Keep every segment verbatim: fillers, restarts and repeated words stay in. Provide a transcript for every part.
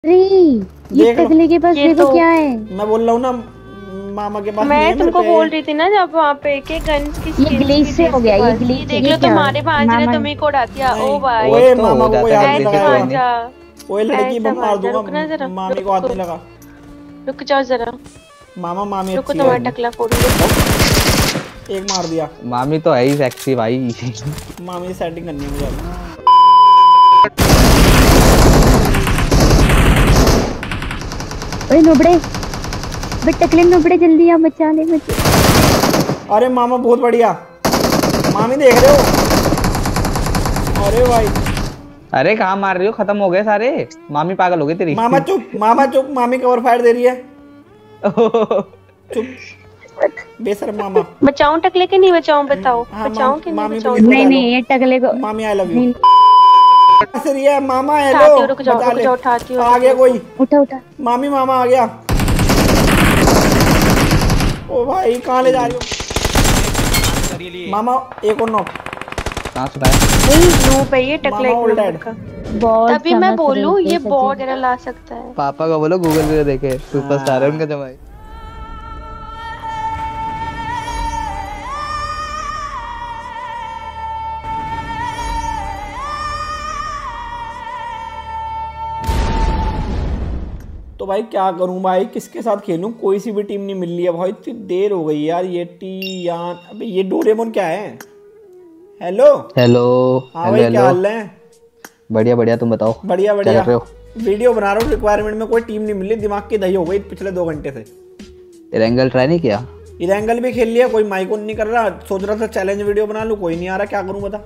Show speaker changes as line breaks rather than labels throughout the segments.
ये टकले के पास देखो
तो,
क्या है।
मैं बोल रहा हूँ ना मामा के पास।
मैं तुमको बोल रही थी ना जब वहाँ पे के गन्स की
ये ग्लिच से हो गया। ये ग्लिच
देख लो तुम्हारे भांजे ने तुम्हें को उड़ा दिया। ओ भाई
ओए मामा को याद नहीं
लगाया।
ओए लड़की बम मार दूंगा। मामी को हाथ नहीं लगा।
रुक जाओ जरा
मामा मामी
रुको तुम्हारा टकला फोड़ूंगा।
एक मार दिया।
मामी तो है ही सेक्सी भाई।
मामी सेटिंग करनी है मुझे।
ओए नोबड़े बे टकले नोबड़े जल्दी आ बचा ले मुझे।
अरे मामा बहुत बढ़िया। मामी देख रहे हो? अरे भाई
अरे कहाँ मार रही हो? खत्म हो गए सारे। मामी पागल हो गई तेरी।
मामा चुप मामा चुप। मामी कवर फायर दे रही है। चुप बेशर्म मामा।
बचाऊं टकले के नहीं बचाऊं बताओ। बचाऊं कि नहीं बचाऊं?
नहीं नहीं ये टकले को।
मामी आई लव यू। सही है मामा। हेलो
रुक जाओ रुक जाओ उठाती हूं।
आ गया कोई।
उठा उठा।
मामी मामा आ गया। ओ भाई कहाँ ले जा रही हो? मामा एक और नॉक।
कहाँ सुनाया?
नो पे ये टकले का। तभी मैं बोलूं ये बॉट वगैरह ला सकता है।
पापा को बोलो गूगल पे देखे सुपरस्टार है उनका जमाई।
तो भाई क्या करूं भाई, किसके साथ खेलूं? कोई सी भी टीम नहीं मिल रही है भाई। इतनी देर हो गई यार। ये टी यार अबे ये डोरेमोन क्या है? Hello
hello.
हाँ भाई क्या हाल है?
बढ़िया बढ़िया तुम बताओ।
बढ़िया बढ़िया। वीडियो बना रहा हूँ। रिक्वायरमेंट में कोई टीम नहीं मिली। दिमाग की दही हो गई पिछले दो घंटे से।
इरेंगल ट्राई नहीं किया?
इरेंगल भी खेल लिया। कोई माइक ऑन नहीं कर रहा। सोच रहा था चैलेंज वीडियो बना लूं। कोई नहीं आ रहा। क्या करूं बता।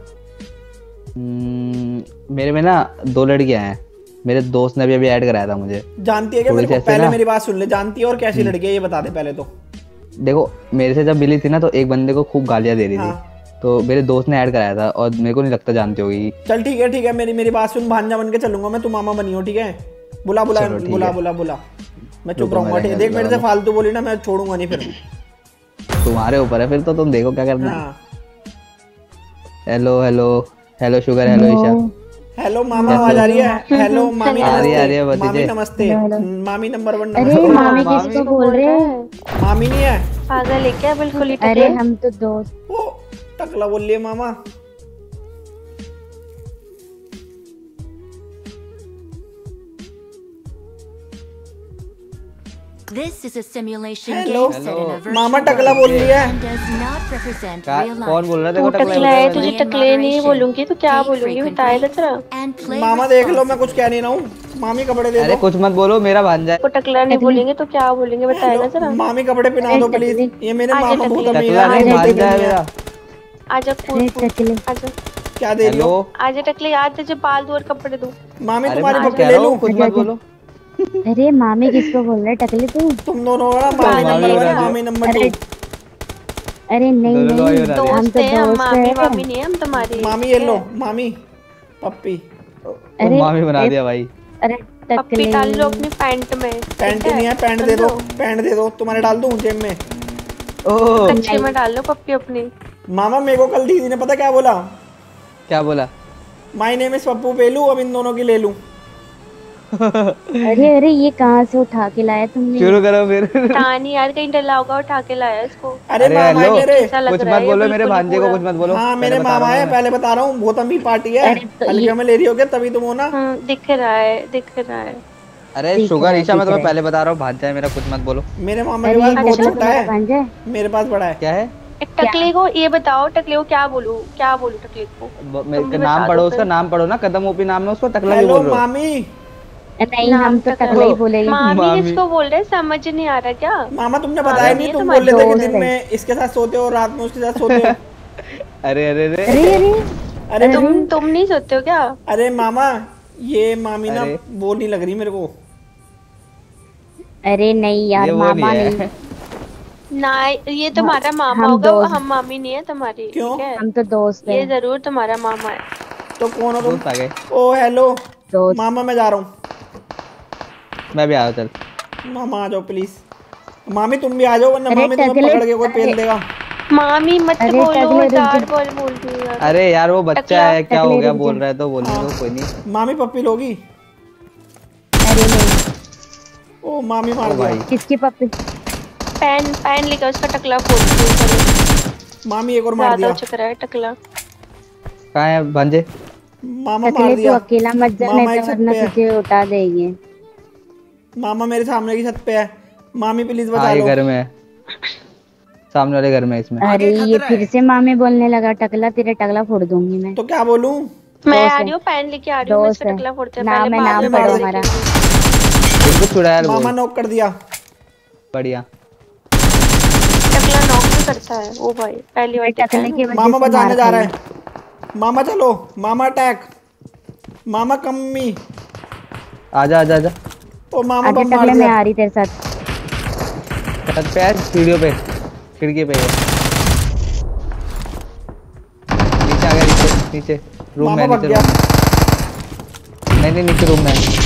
मेरे में ना दो लड़कियां हैं। मेरे दोस्त ने भी अभी ऐड कराया था मुझे।
जानती है क्या मेरे को? पहले मेरी बात सुन ले। जानती है और कैसी लड़की है ये बता दे पहले तो।
देखो मेरे से जब मिली थी ना तो एक बंदे को खूब गालियां दे रही
हाँ।
थी। तो मेरे दोस्त ने ऐड कराया था और मेरे को नहीं लगता जानती होगी।
चल ठीक है ठीक है। मेरी मेरी बात सुन। भांजा बन के चलूंगा मैं। तू मामा बनी हो ठीक है? बुला बुला बुला बुला बुला। मैं चुप रहूंगा ठीक है? देख मेरे से फालतू बोली ना मैं छोड़ूंगा नहीं फिर।
तुम्हारे ऊपर है फिर तो तुम देखो क्या करना है। Hello hello hello sugar. Hello Isha.
Hello मामा आवाज आ रही है? हेलो मामी
आ रही है आ रही है
मामी नमस्ते। मामी नंबर वन।
अरे मामी किसको बोल रहे हैं?
मामी नहीं है
पागल है क्या? बिल्कुल ही।
अरे हम तो दोस्त।
ओ टकला बोल लिए मामा।
This is a simulation
Hello.
game set in a virtual
मामा टकला बोल रही है।
and does not represent real life.
कौन बोल रहा है?
तू टकला है। तुझे टकले नहीं बोलूंगी तो क्या बोलूंगी बताए तो जरा।
And play
मामा देख लो मैं कुछ कह नहीं रहा हूँ। मामी कपड़े दे दो।
अरे कुछ मत बोलो मेरा भांजा है।
को टकला नहीं बोलेंगे तो क्या बोलेंगे बताए ना जरा।
मामी कपड़े पहना दो प्लीज। ये मेरे मामा बहुत अमीर
टकला नहीं भांजा है मेरा।
आजा कूद आजा।
क्या दे रही हो?
आजा टकले यार तुझे बाल दो और कपड़े दो।
मामी तुम्हारे कपड़े ले लूं?
कुछ मत बोलो।
अरे मामी किसको बोल रहा है? टकले तू?
तुम दोनों ना मामी नंबर वन मामी नंबर टू।
अरे नहीं नहीं हम तो दोस्त
मामी मामी नहीं है हम तुम्हारी।
मामी ये लो मामी पप्पी।
अरे मामी बना दिया भाई।
अरे
पप्पी डाल लो अपनी पैंट में।
पैंट नहीं है। पैंट दे दो। पैंट दे दो। तुम्हारे डाल दूं जेब में?
ओह
अच्छे में डाल लो पप्पी अपनी।
मामा मेरे को कल दीदी ने पता क्या बोला?
क्या बोला?
My name is Pappu Pelu. अब इन दोनों की ले लूं।
अरे अरे ये कहाँ से उठा के लाया तुमने?
शुरू करो फिर।
तानी यार कहीं डला होगा उठा के लाया इसको।
अरे मामा है मेरे।
कुछ मत बोलो मेरे भांजे को। कुछ मत बोलो।
हाँ मेरे मामा है। पहले बता रहा हूँ बहुत अमीर पार्टी है। हल्के में ले रही हो क्या? तभी तुम हो ना।
दिख रहा है दिख रहा है।
अरे शुगर ईशा मैं तुम्हें पहले बता रहा हूँ भांजा है मेरा। कुछ मत बोलो।
मेरे मामा के पास बहुत छोटा है। मेरे पास बड़ा है।
क्या है?
टकले को ये बताओ। टकले को क्या बोलूं? क्या बोलूं टकले को?
मेरे नाम पढ़ो उसका। नाम पढ़ो ना। कदम ओपी नाम है उसको। टकला क्यों बोल रहे हो?
मामी
नहीं हम तो टकला ही बोलेंगे।
मामी किसको बोल रहे? समझ नहीं आ रहा क्या?
मामा तुमने बताया नहीं। तुम बोल रहे थे कि दिन में इसके साथ सोते हो रात में उसके साथ सोते हो।
अरे अरे अरे
अरे
अरे
तुम तुम नहीं सोते हो क्या?
अरे मामा ये मामी ना वो नहीं लग रही मेरे को।
अरे नहीं यार मामा नहीं।
ना ये तुम्हारा मामा होगा। हम मामी नहीं है तुम्हारी।
क्यों?
हम तो दोस्त हैं।
ये जरूर तुम्हारा मामा है।
तो कौन हो तुम?
दोस्त आ गए।
ओ हेलो मामा मैं जा रहा हूँ।
मैं भी आ चल।
मामा आ जाओ प्लीज। मामी तुम भी आ जाओ वरना मामी तुम्हें पकड़ के कोई पेल देगा।
मामी मत बोलो। जार बोल बोल रही हो यार।
अरे यार वो बच्चा है। क्या हो गया? बोल रहा है तो बोलने दो। कोई नहीं।
मामी पप्पी लोगी?
अरे नहीं
ओ मामी मार
ओ
दिया
भाई
किसकी पप्पी?
पैन पैन लेकर उसका टकला फोड़ दिया।
मामी एक और मार
ज्यादा
दिया।
चक रहा है टकला।
कहाँ है भांजे?
मामा मार
टकले तू
दिया।
अकेला मत जा,
मामा
नहीं
एक
तो
छत
वरना
पे है।
तुझे उठा देंगे।
मामा मेरे सामने की छत पे है। मामी प्लीज
हाँ
बचा
ये
लो।
घर में है, सामने वाले घर में है इसमें।
अरे ये फिर से मामी बोलने लगा टकला, तेरे टकला फोड़ दूंगी मैं।
तो क्या बोलूं?
मैं
दोस्त
आ
है।
रही हूँ, पैन लेके आ रही हूँ, मैं
दोस्त
इसका
है।
टकला फोड़ते हैं।
नाम
पहले
है,
बाद
नाम
में
पढ़ो
मार
हमारा।
देंगे।
इनको छुड़ाया यार
मामा
बोल।
नॉक कर दिया।
बढ़िया।
टकला नॉक भी करता है। ओ भाई पहली बार देखा
टकले
है
की
ना।
वजह
मामा
से
बचाने
मार
जा रहा
खाई।
है। मामा चलो, मामा अटैक। मामा कम्मी।
आजा आजा आजा।
ओ मामा
आगे
बम मार
टकले में
दिया।
आ रही तेरे साथ।
छत पे है, सीढ़ियों पे, खिड़की पे है। नीचे आ गया, नीचे नीचे रूम
मामा
में,
भाग
नीचे
गया।
रूम में। नहीं नहीं नीचे रूम में है।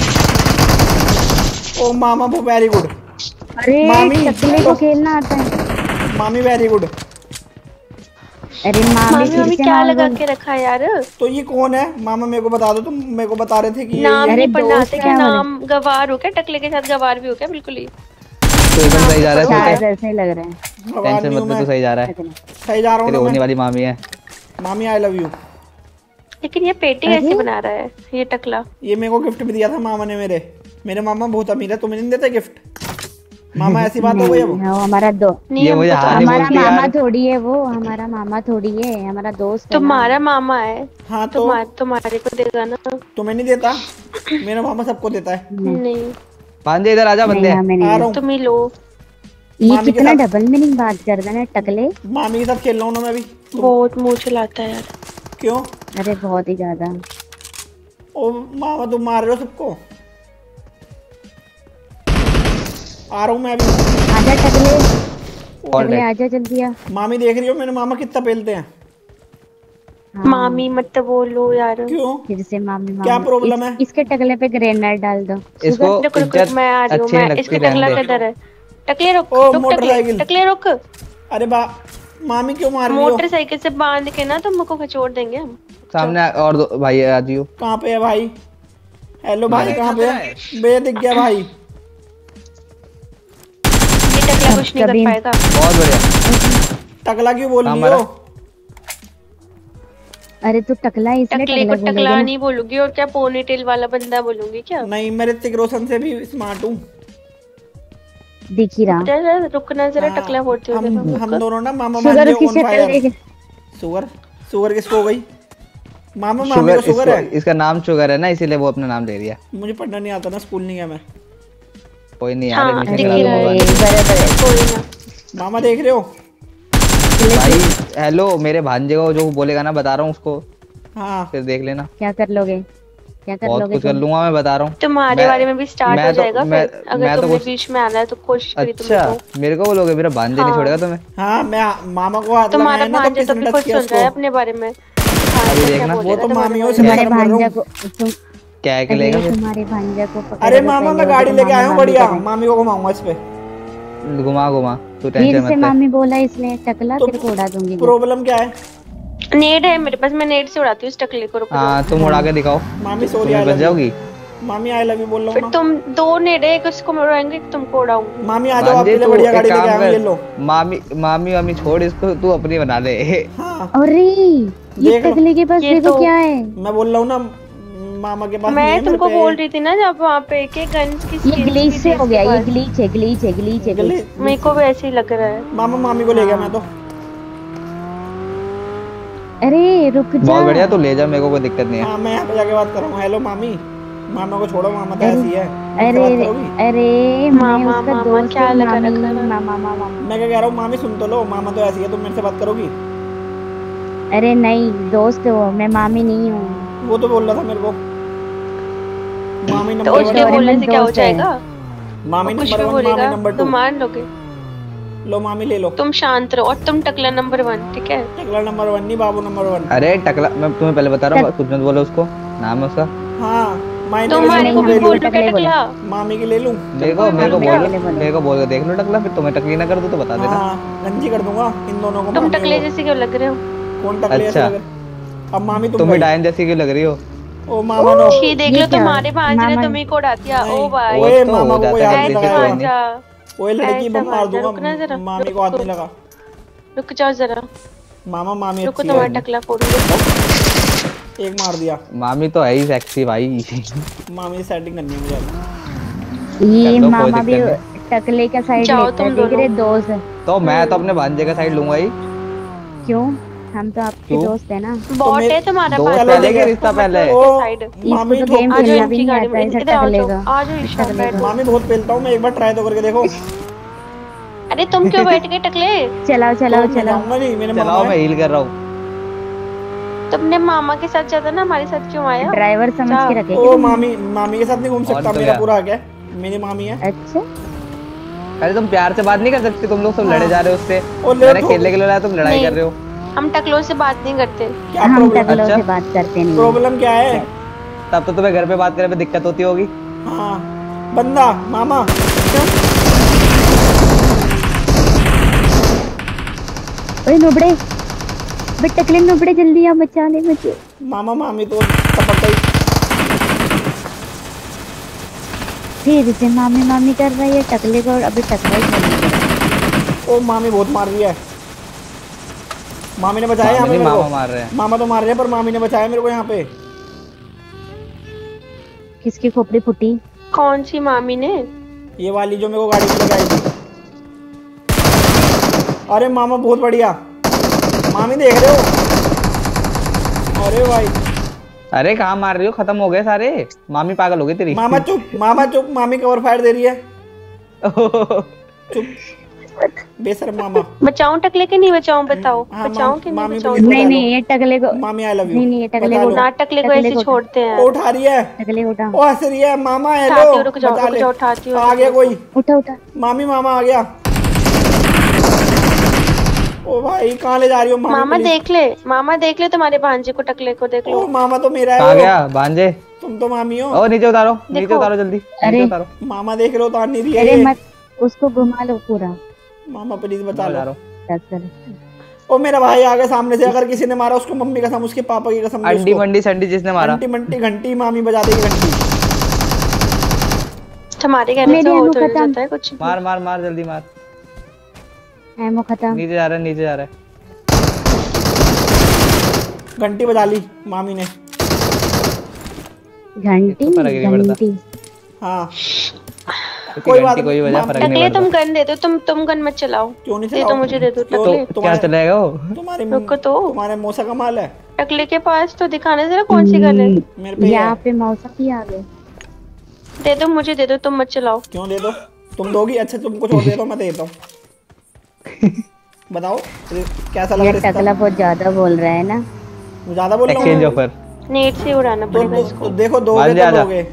ओ मामा वो वेरी गुड।
अरे
मामी,
टकले
चलो।
को खेलना आता है।
मामी वेरी गुड।
अरे मामी
मामी
फिर
मामी
से
क्या
मामी
लगा
बोल।
के रखा है यार?
तो ये कौन है मामा? मेरे को बता दो। तुम मेरे को बता रहे थे कि ये
नाम
ये
अरे
नहीं पढ़ना
दोस्त
आता
है
क्या?
हमारे।
नाम गवार हो क्या? टकले के साथ गवार भी हो क्या? बिल्कुल ही।
तो एकदम
नाम
सही जा
तो
रहा
पढ़ो
है,
शायद
मेरा।
ऐसे ही लग रहा है।
भगवान
टेंशन
नहीं
मत
हूँ
ले,
मैं।
तू सही जा रहा है।
टकले।
सही जा रहा हूँ
तेरी
ना
होने
मैं।
वाली मामी है।
मामी आई लव यू।
लेकिन ये पेटी
अरे?
कैसे बना रहा है ये टकला?
ये मेरे को गिफ्ट भी दिया था मामा ने मेरे। मेरे मामा बहुत अमीर है, तुम्हें नहीं देते गिफ्ट? मामा ऐसी बात हो गई अब।
नहीं, वो हमारा दो
नहीं
ये मुझे
हमको तो
हार नहीं
हमारा
बोलती
मामा
यार।
थोड़ी है वो, हमारा मामा थोड़ी है, हमारा दोस्त है ना।
तुम्हारा मामा है।
हाँ तो
तुम्हारे तुम्हारे को देगा ना।
तुम्हें नहीं देता? मेरा मामा सबको देता है।
नहीं,
नहीं
भांजे इधर आजा,
नहीं
बंदे हैं।
हमें
आ
नहीं
रहा
है।
हूँ।
तुम ही लो।
ये
मामी के
कितना
साथ-
डबल मीनिंग बात कर रहा है टकले।
मामी के साथ खेल रहा हूँ ना मैं भी।
बहुत मुंह चलाता है यार।
क्यों?
अरे बहुत ही ज्यादा।
ओ मामा तुम मार रहे हो सबको। आ रहा हूँ मैं भी।
आजा टकले,
All
टकले
right.
आजा जल्दी आ।
मामी देख रही हो मेरे मामा कितना पेलते हैं?
हाँ,
मामी मत बोलो यार।
क्यों?
फिर से मामी मामी।
क्या प्रॉब्लम
इस,
है?
इसके टकले पे ग्रेनेड डाल दो।
इसको
रुक रुक रुक,
इज्जत
मैं आ रही हूँ।
अच्छी
मैं
नहीं
इसका
लगती,
टकला
रहने दे।
किधर है? टकले रुक
ओ,
रुक टकले
मोटरसाइकिल।
टकले रुक।
अरे बा मामी क्यों मार रही हो?
मोटरसाइकिल से बांध के ना तुम मुझको खचोड़ देंगे हम।
सामने आ- और दो भाई आ जियो।
कहाँ पे है भाई? हेलो भाई कहाँ पे है? बे दिख गया भाई।
ये टकला कुछ नहीं कर
कभी-
पाएगा।
बहुत बढ़िया।
टकला क्यों बोल रही
हमारा-
हो?
अरे तू टकला है, इसलिए
टकले को
टकला
टकला
बोलेगा ना।
नहीं बोलूंगी और क्या पोनी टेल वाला बंदा बोलूंगी क्या?
नहीं मैं ऋतिक रोशन से भी स्मार्ट हूँ।
दिख ही रहा।
जरा रुकना जरा,
हाँ,
टकला फोड़ते हो
हम
देखो।
हम दोनों ना मामा
शुगर
मामी
की
ऑन
शक्ल
फायर।
देख।
शुगर शुगर किसको हो गई? मामा मामी
शुगर
को शुगर
इसको-
है।
इसका नाम शुगर है ना, इसीलिए वो अपना नाम ले रही है।
मुझे पढ़ना नहीं आता ना, स्कूल नहीं गया मैं।
कोई नहीं यार,
हाँ,
एडमिशन
दिख
करा
ही
लो
रहा है।
मोबाइल।
बराबर है।
कोई ना।
मामा देख रहे हो?
भाई हेलो, मेरे भांजे को जो बोलेगा ना, बता रहा हूँ उसको,
हाँ
फिर देख लेना।
क्या कर लोगे, क्या कर
बहुत
लोगे
कुछ कर
तुम?
लूंगा मैं, बता रहा हूँ।
तुम्हारे
मैं-
बारे में भी स्टार्ट
मैं
हो
तो-
जाएगा
मैं-
फिर। अगर
मैं तो
तुमने
कुछ-
बीच में आना है तो कोशिश करी तुमने
अच्छा
तो।
मेरे को बोलोगे? मेरा भांजे नहीं
हाँ।
छोड़ेगा तुम्हें।
हाँ मैं मामा को हाथ
तुम्हारा
लगाया ना तो
भांजा
किसने
तभी
टच
खुद
किया
सुन रहा है
उसको?
अपने बारे में।
अभी देखना,
वो तो मामियों से
तुम्हारे
शर्म कर रहा
भांजा
हूँ।
को तुम
क्या है कि
अरे
लेगा फिर?
तुम्हारे भांजा को पकड़ो
अरे
तो
मामा
पहले
मैं
वो
गाड़ी
तो
लेके आया हूँ
मामी
बढ़िया।
करे।
मामी को घुमाऊंगा इस पे।
घुमा घुमा, तू
फिर
टेंशन
से
मत ले।
मामी बोला इसने टकला,
तो
तेरे को उड़ा दूंगी मैं।
प्रॉब्लम क्या है?
नेट है मेरे पास, मैं नेट से उड़ाती हूँ इस टकले को। रुको
हाँ तुम उड़ा के दिखाओ,
मामी सॉरी
तुम्हें
आई
बच
लव यू।
जाओगी।
मामी आई लव यू बोल रहा
फिर
हूँ ना।
तुम दो नेट है, एक उसको मैं उड़ाएंगे, एक तुमको उड़ाऊंगी।
मामी आ जाओ, आपके
भांजे
लिए
तू
बढ़िया
एक
गाड़ी लेके
काम
आया हूँ, ये लो।
कर, मामी मामी मामी छोड़ इसको, तू अपनी बना ले।
हाँ
अरे ये
देख लो।
टकले के पास
ये
देखो
तो-
क्या है।
मैं बोल रहा हूँ ना, मामा के पास नहीं है
मैं
मेरे
तुमको
पे।
बोल रही थी ना जब वहाँ पे कि गन्स की
ये
skins
ग्लीच
भी
से
थी
हो गया,
इसके
ये
पास।
ग्लीच है, ग्लीच है, ग्लीच है,
गली-
ग्लीच।
मेरे को भी ऐसे ही लग रहा है।
मामा मामी को ले गया मैं तो।
अरे रुक जा।
बहुत बढ़िया, तू ले जा, मेरे को कोई दिक्कत नहीं है।
हाँ मैं यहाँ पे जाके बात कर रहा हूँ। हेलो मामी, मामा को छोड़ो, मामा तो
अरे-
ऐसी है। मुझसे
अरे
बात
अरे
करोगी?
अरे मैं
मामा,
उसका
मामा,
दोस्त
क्या
हूँ,
लगा
मामी
रखा है?
मामा मामा।
मैं क्या कह रहा हूँ, मामी सुन तो लो, मामा तो ऐसी है, तुम मेरे से बात करोगी?
अरे नहीं, दोस्त हो, मैं मामी नहीं हूँ।
वो तो बोल रहा था मेरे को। मामी
तो
नंबर
उसके
वन।
बोलने से क्या हो
दोस्त है।
जाएगा?
मामी
कुछ
नंबर
भी
वन, मामी
बोलेगा
नंबर
तो
टू।
मान लोगे।
लो मामी ले लो।
तुम शांत रहो और तुम टकला नंबर वन, ठीक है?
टकला नंबर वन नहीं, बाबू नंबर वन।
अरे टकला, मैं तुम्हें पहले बता रहा हूँ, कुछ मत बोलो उसको, नाम है उसका।
हाँ मायने
तुम्हारे
ले
को
लूँ,
भी
ले
बोल
लूँ।
दो क्या
टकले बोला।
टकला?
मामी की ले लूँ।
मेरे को मेरे को
क्या?
बोल मेरे को बोल के देख लो टकला, फिर तुम्हें टकली ना कर दूँ तो बता देना।
हाँ गंजी कर दूंगा इन दोनों को।
तुम
मामी
टकले
को।
जैसे क्यों लग रहे हो?
कौन टकले ऐसे
अच्छा।
लग रहे? अब मामी तुम
तुम्हें
गई।
डायन जैसी क्यों लग रही हो?
ओ मामा नो
छी देख
ये
लो
क्या
तुम्हारे
है?
भांजे ने
मामा-
तुम्ही को उड़ा दिया। ओ भाई
ओए
तो
मामा
हो
को
जाता है
याद नहीं
गलती
ऐसा
से, कोई
लगाया।
नहीं।
भांजा।
ओए लड़की
ऐसा
बम मार
भांजा, रुकना
दूंगा,
जरा,
मामी
रुक,
को हाथ नहीं
रुक।
लगा।
रुक जाओ जरा,
मामा मामी
रुको
अच्छी
तुम्हारा
है।
टकला फोड़ूंगी।
एक मार दिया।
मामी तो है ही सेक्सी भाई।
मामी से सेटिंग करनी है मुझे।
ये
कर लो, कोई
मामा भी
दिक्कत
टकले का साइड
जाओ
लेता है,
तुम
देख रहे
दोनों।
दोस्त।
तो मैं तो अपने भांजे का साइड लूंगा ही।
क्यों? हम तो आपके
क्यों?
दोस्त है ना।
बॉट
मेरे-
है तुम्हारा
दोस्त
भांजा,
पहले
ठीक
के
है।
रिश्ता
उसको मत
पहले।
लो
ओ
साइड।
इसको
मामी
तो
ठोक
गेम
आ जाओ
खेलना भी
इनकी
नहीं
गाड़ी
आता,
में,
ऐसा
इधर आ
टकले
जाओ,
का।
आ जाओ ईशा
टकले
बैठ
का।
जाओ।
मामी बहुत पेलता हूँ मैं, एक बार ट्राई तो करके देखो।
अरे तुम क्यों बैठ गए टकले?
चलाओ चलाओ
तो मैं
चलाओ।
जाऊंगा नहीं, मेरे मामा
चलाओ, मैं
है।
हील कर रहा हूँ।
तुमने मामा के साथ जाता ना, हमारे साथ क्यों आया?
ड्राइवर समझ
जा।
के रखे
ओ मामी मामी के साथ नहीं घूम
और
सकता,
तो
मेरा
क्या?
पूरा हक है, मेरी मामी है।
अच्छा
अरे तुम प्यार से बात नहीं कर सकते? तुम लोग सब
हाँ।
लड़े जा रहे हो उससे।
ओ ले
मैंने
ठोक-
खेलने के लिए लाया, तुम लड़ाई
नहीं।
कर रहे हो।
हम टकलों से बात नहीं करते।
क्या
हम
प्रॉब्लम?
टकलों
अच्छा।
से बात करते नहीं हैं।
प्रॉब्लम क्या है?
तब तो तुम्हें घर पे बात करने में दिक्कत होती होगी।
हाँ बंदा मामा
ओए नुबड़े, बे टकले नुबड़े, जल्दी आ बचा ले मुझे।
मामा मामी तो टपक गई।
फिर से मामी मामी कर रही है टकले को, और अभी टकला ही खेलने।
ओ मामी बहुत मार रही है। मामी ने बचाया यहाँ
मामी
पे
नहीं,
मेरे
मामा
को।
मार रहे हैं।
मामा तो मार रहे हैं पर मामी ने बचाया मेरे को यहाँ पे।
किसकी खोपड़ी फूटी?
कौन सी मामी ने?
ये वाली जो मेरे को गाड़ी में लगाई थी। अरे मामा बहुत बढ़िया। मामी देख रहे हो? अरे भाई
अरे कहाँ मार रही हो? खत्म हो गए सारे। मामी पागल हो गई तेरी।
मामा चुप, मामा चुप, मामी कवर फायर दे रही है। चुप बेशरम मामा।
बचाऊं टकले के नहीं बचाऊं बताओ?
हाँ,
बचाऊं
माम-
कि नहीं
मामी
बचाऊं?
प्लीज
नहीं
बता
नहीं,
लो।
ये टकले को।
मामी आई लव यू।
नहीं नहीं, ये टकले
बता
को
लो।
ना टकले को
टकले
ऐसे
को
छोड़ते हैं।
वो उठा रही है।
टकले उठा,
ओ हंस रही है। मामा हेलो
उठाती हूँ, रुक जाओ,
बचा
रुक
ले।
जाओ, उठाती हूँ,
आ गया कोई।
उठा उठा।
मामी मामा आ गया। ओ भाई कहाँ ले जा रही हो मामी?
मामा
प्लीज।
देख ले, मामा देख ले तुम्हारे भांजे को, टकले को देख
ओ
लो।
मामा तो मेरा है
कहाँ
वो।
गया भांजे?
तुम तो मामी हो।
ओ नीचे उतारो, नीचे
देखो।
उतारो जल्दी,
अरे।
नीचे उतारो।
मामा देख लो उतार नहीं रही है
अरे
ये।
मत, उसको घुमा लो पूरा।
मामा प्लीज बचा
उतारो।
लो।
टकले।
ओ मेरा भाई आ गया सामने से। अगर किसी ने मारा उसको मम्मी कसम, उसके पापा की कसम। दे
अंडी
उसको।
मंडी संडी जिसने मारा।
घंटी मंटी घंटी मामी बजा देगी घंटी।
तुम्हारे कहने से
मेरी
हो
अनु
तो नहीं
खत्म।
जाता है कुछ।
मार मार मार जल्दी मार।
एमो खत्म।
नीचे जा रहा है, नीचे जा रहा है।
घंटी बजा ली मामी ने।
घंटी
फर्क ही नहीं पड़ता।
घंटी।
हाँ
क्योंकि
कोई
घंटी
बात
कोई
नहीं,
वजह
माम-
फर्क नहीं
टकले तुम
पड़ता।
गन दे दो, तुम तुम गन मत चलाओ।
क्यों नहीं
दे दो
चलाओ?
मुझे, दे दो
क्यों-
टकले।
क्या
तुम्हारे
चलेगा वो?
तुम्हारे
रुको तो।
तुम्हारे मौसा का माल है
टकले के पास तो दिखाने जरा कौन सी गन है।
मेरे पे।
यहाँ
है।
पे मौसम भी आ गए।
दे दो मुझे, दे दो, तुम मत चलाओ।
क्यों दे दो? तुम दोगी? अच्छा तुमको छोड़ देता हूँ, मैं देता हूँ। बताओ कैसा लगा
ये
रिश्ता?
टकला बहुत ज्यादा बोल रहा है ना।
ज्यादा बोल रहा
एक्सचेंज
हूँ।
ऑफर।
नेट से उड़ाना
तो,
पड़ेगा
तो,
इसको।
तो देखो दोगे
मान
तो
जा, जा।
दोगे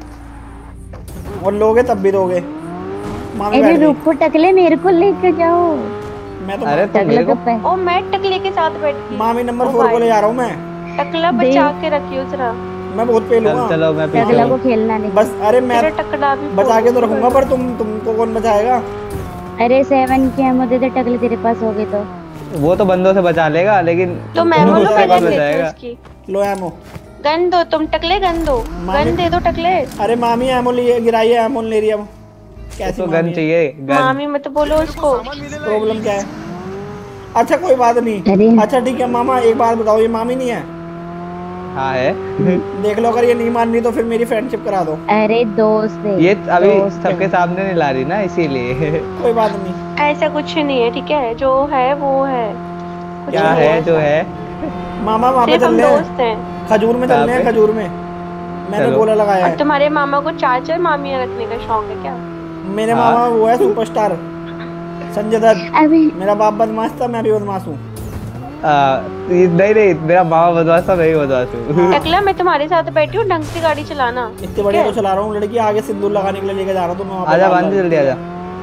और लोगे तब भी दोगे। मामी
अरे
बैठ गई।
रुको टकले, मेरे को लेकर जाओ।
मैं तो
अरे तुम
टकला
मेरे
तो
को
पह-
ओ मैं टकले के साथ बैठ गई।
मामी नंबर
ओ
फोर को
भाई।
ले जा रहा हूँ मैं।
टकला बचा के रखियो जरा।
मैं बहुत
चल
पेलूंगा।
चलो मैं पीछे
टकला को
हूँ।
खेलना नहीं।
बस अरे मैं
तेरा टकला भी
बचा के तो
फोड़
रखूंगा, पर तुम तुमको कौन बचाएगा?
अरे सेवन के एमो दे दे, टकले तेरे पास हो गए तो।
वो तो बंदों से बचा लेगा, लेकिन
तो मैं
तुम
बोलो
मुझे
मैं
कौन
गन देती हूँ
बचाएगा?
इसकी।
लो एमो।
गन दो तुम टकले, गन दो,
मामी-
गन दे दो टकले।
अरे मामी एमो लिए गिराई है, एमो ले रही है वो। कैसी
तो
मामी
गन
है?
चाहिए, गन।
मामी मत बोलो उसको।
प्रॉब्लम क्या है? अच्छा कोई बात
अरे।
नहीं। अच्छा ठीक है मामा, एक बात बताओ, ये मामी नहीं है?
हाँ है।
देख लो, अगर ये नहीं मान रही तो फिर मेरी फ्रेंडशिप करा दो।
अरे दोस्त है,
ये अभी
दोस्त है।
सबके सामने नहीं ला रही ना, इसीलिए।
कोई बात नहीं।
ऐसा कुछ नहीं है, ठीक है? जो है वो है। कुछ
क्या
नहीं
है जो है?
मामा वहाँ पे
सिर्फ
चल
हम
रहे हैं,
दोस्त हैं।
खजूर में चल
कहाँ
रहे हैं,
पे?
खजूर में। मैंने
चलो।
गोला लगाया
और
है।
तुम्हारे मामा को चार चार मामियां रखने का शौक है क्या?
मेरे
हाँ।
मामा वो है सुपरस्टार संजय दत्त।
अबे
मेरा बाप बदमाश था, मैं भी बदमाश हूँ।
आ, ये- नहीं नहीं, मेरा मामा बदमाश था, मैं ही बदमाश हूँ।
टकला मैं तुम्हारे साथ बैठी हूँ, ढंग से गाड़ी चलाना।
इतने बढ़िया तो चला रहा हूँ। लड़की आगे सिंदूर लगाने के लिए लेके जा रहा हूँ, तो मैं वहाँ पे
आजा
डाल
बांध
रहा
जल्दी आजा।